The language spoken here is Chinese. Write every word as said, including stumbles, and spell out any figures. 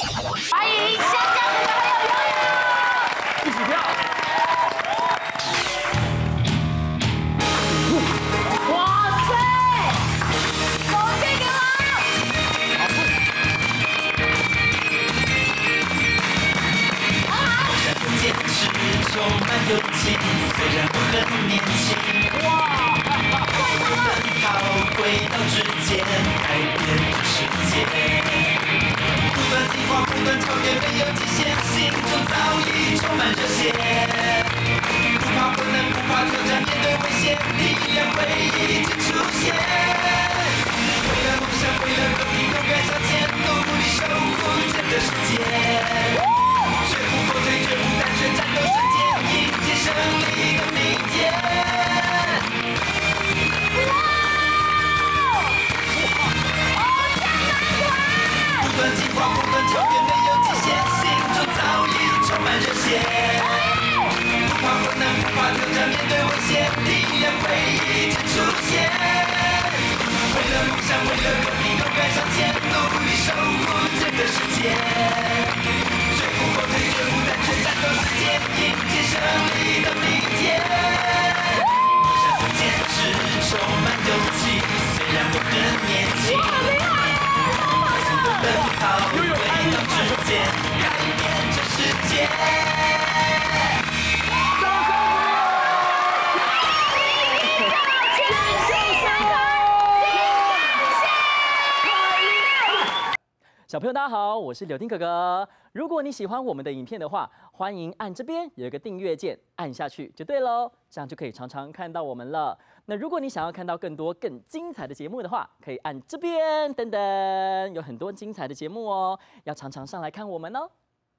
欢迎香港的小朋友游泳， 一起跳。 哇塞，手借给我。好好。 坚持充满勇气，虽然我很年轻。哇！奔跑轨道之间，改变这世界。不断进化，不断超越，没有极限，心中早已充满热血。不怕困难，不怕挑战，面对危险，力量会一直出现。为了梦想，为了和平，勇敢向前，努力守护这个世界。绝不后退，绝不胆怯，战斗瞬间，迎接胜利的明天。不断进化，不断超越，没有极限，心中早已充满热血。不怕困难，不怕挑战，面对危险，力量会一直出现。为了梦想，为了和平，勇敢向前，努力守护这个世界。绝不后退，绝不胆怯，战斗世界，迎接胜利的明天。梦想和坚持充满勇气，虽然我很年轻。奔跑，轨道之间，改变这世界。 小朋友，大家好，我是柳丁哥哥。如果你喜欢我们的影片的话，欢迎按这边有一个订阅键，按下去就对喽，这样就可以常常看到我们了。那如果你想要看到更多更精彩的节目的话，可以按这边等等，有很多精彩的节目哦，要常常上来看我们哦。